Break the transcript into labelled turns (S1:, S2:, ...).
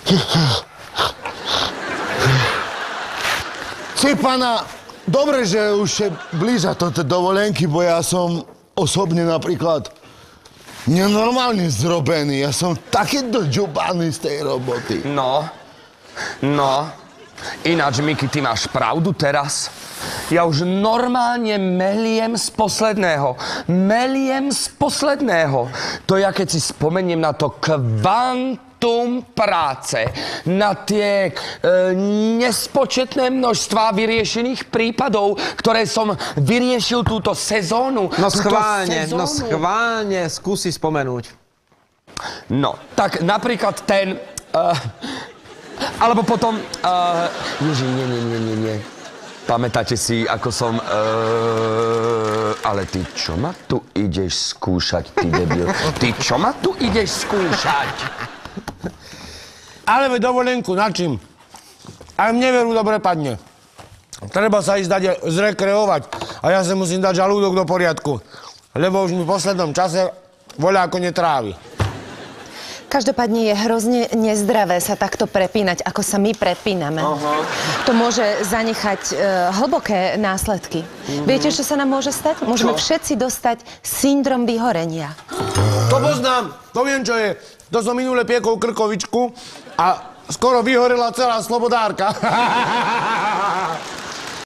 S1: Cipana, dobre, že už je blíža toto dovolenky, bo ja som osobne napríklad nenormálne zrobený. Ja som taký doďubaný z tej roboty.
S2: No. Ináč, Miky, ty máš pravdu teraz. Ja už normálne meliem z posledného. To ja, keď si spomeniem na to kvantum práce, na tie nespočetné množstvá vyriešených prípadov, ktoré som vyriešil túto sezónu.
S3: No schválne, skúsi spomenúť.
S2: No, tak napríklad ten... alebo potom... Ježi, nie. Pamätáte si, ako som... ale ty čo ma tu ideš skúšať, ty debil? Ty čo ma tu ideš skúšať?
S4: Ale veď dovolenku, na čím? Aj mne veru dobre padne. Treba sa ísť dať zrekreovať a ja sa musím dať žalúdok do poriadku, lebo už mi v poslednom čase voľa ako netrávi.
S5: Každopádne je hrozne nezdravé sa takto prepínať, ako sa my prepíname. To môže zanechať hlboké následky. Viete, čo sa nám môže stať? Môžeme všetci dostať syndrom vyhorenia.
S4: To poznám, to viem, čo je. To som minule piekol krkovičku a skoro vyhorela celá slobodárka.